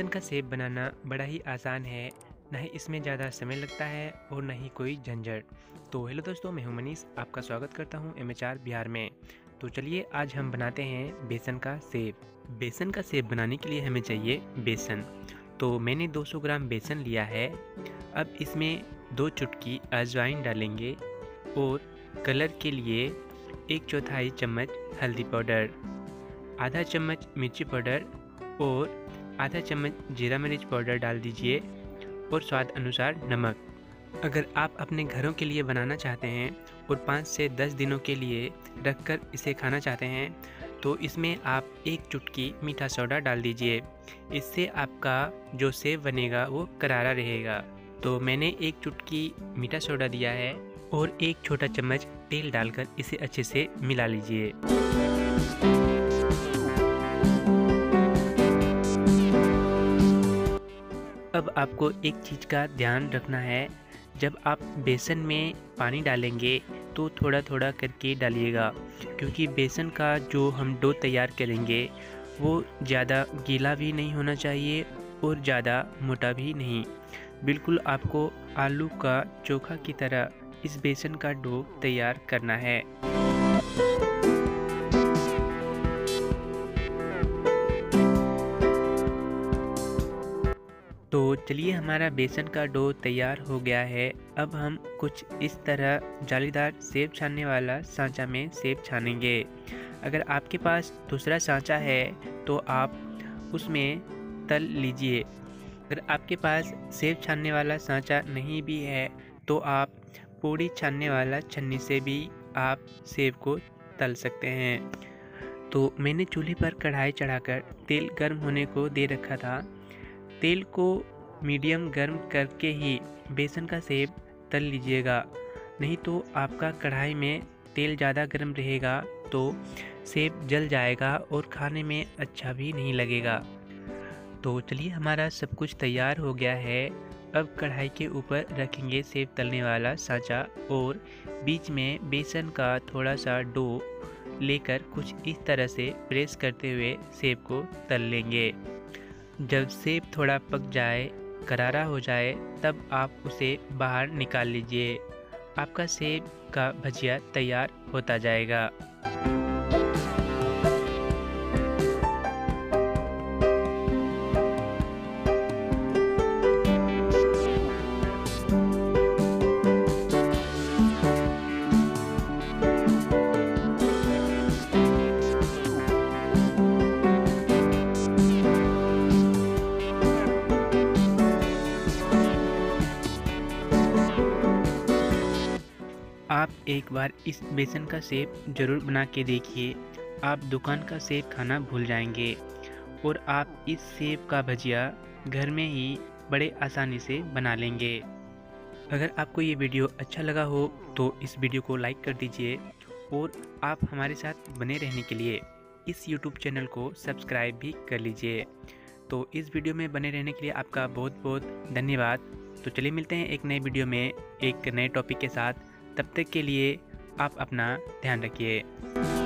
बेसन का सेब बनाना बड़ा ही आसान है, ना ही इसमें ज़्यादा समय लगता है और ना ही कोई झंझट। तो हेलो दोस्तों, मैं हूं मनीष, आपका स्वागत करता हूं एमएचआर बिहार में। तो चलिए आज हम बनाते हैं बेसन का सेब। बेसन का सेब बनाने के लिए हमें चाहिए बेसन। तो मैंने 200 ग्राम बेसन लिया है। अब इसमें 2 चुटकी अजवाइन डालेंगे और कलर के लिए 1/4 चम्मच हल्दी पाउडर, आधा चम्मच मिर्ची पाउडर और आधा चम्मच जीरा मिर्च पाउडर डाल दीजिए और स्वाद अनुसार नमक। अगर आप अपने घरों के लिए बनाना चाहते हैं और 5 से 10 दिनों के लिए रखकर इसे खाना चाहते हैं तो इसमें आप 1 चुटकी मीठा सोडा डाल दीजिए। इससे आपका जो सेब बनेगा वो करारा रहेगा। तो मैंने 1 चुटकी मीठा सोडा दिया है और 1 छोटा चम्मच तेल डालकर इसे अच्छे से मिला लीजिए। अब आपको एक चीज़ का ध्यान रखना है, जब आप बेसन में पानी डालेंगे तो थोड़ा थोड़ा करके डालिएगा, क्योंकि बेसन का जो हम डो तैयार करेंगे वो ज़्यादा गीला भी नहीं होना चाहिए और ज़्यादा मोटा भी नहीं। बिल्कुल आपको आलू का चोखा की तरह इस बेसन का डो तैयार करना है। तो चलिए, हमारा बेसन का डो तैयार हो गया है। अब हम कुछ इस तरह जालीदार सेब छानने वाला सांचा में सेब छानेंगे। अगर आपके पास दूसरा सांचा है तो आप उसमें तल लीजिए। अगर आपके पास सेब छानने वाला सांचा नहीं भी है तो आप पूड़ी छानने वाला छन्नी से भी आप सेब को तल सकते हैं। तो मैंने चूल्हे पर कढ़ाई चढ़ाकर तेल गर्म होने को दे रखा था। तेल को मीडियम गर्म करके ही बेसन का सेब तल लीजिएगा, नहीं तो आपका कढ़ाई में तेल ज़्यादा गर्म रहेगा तो सेब जल जाएगा और खाने में अच्छा भी नहीं लगेगा। तो चलिए, हमारा सब कुछ तैयार हो गया है। अब कढ़ाई के ऊपर रखेंगे सेब तलने वाला सांचा और बीच में बेसन का थोड़ा सा डो लेकर कुछ इस तरह से प्रेस करते हुए सेब को तल लेंगे। जब सेब थोड़ा पक जाए, करारा हो जाए, तब आप उसे बाहर निकाल लीजिए। आपका सेब का भजिया तैयार होता जाएगा। आप एक बार इस बेसन का सेब ज़रूर बना के देखिए, आप दुकान का सेब खाना भूल जाएंगे और आप इस सेब का भजिया घर में ही बड़े आसानी से बना लेंगे। अगर आपको ये वीडियो अच्छा लगा हो तो इस वीडियो को लाइक कर दीजिए और आप हमारे साथ बने रहने के लिए इस YouTube चैनल को सब्सक्राइब भी कर लीजिए। तो इस वीडियो में बने रहने के लिए आपका बहुत बहुत धन्यवाद। तो चलिए, मिलते हैं एक नए वीडियो में एक नए टॉपिक के साथ। तब तक के लिए आप अपना ध्यान रखिए।